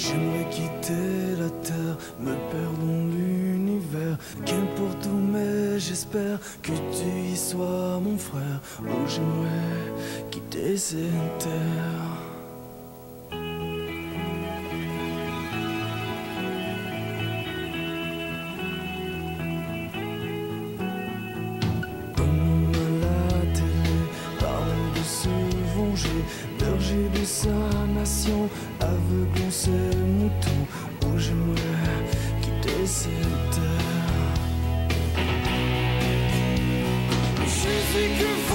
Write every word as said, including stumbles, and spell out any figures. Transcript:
J'aimerais quitter la terre, me perdre dans l'univers. Qu'importe où, mais j'espère que tu y sois, mon frère. Oh, j'aimerais quitter cette terre. Berger de sa nation, aveuglant ses moutons. Où j'aimerais quitter cette terre. Je sais que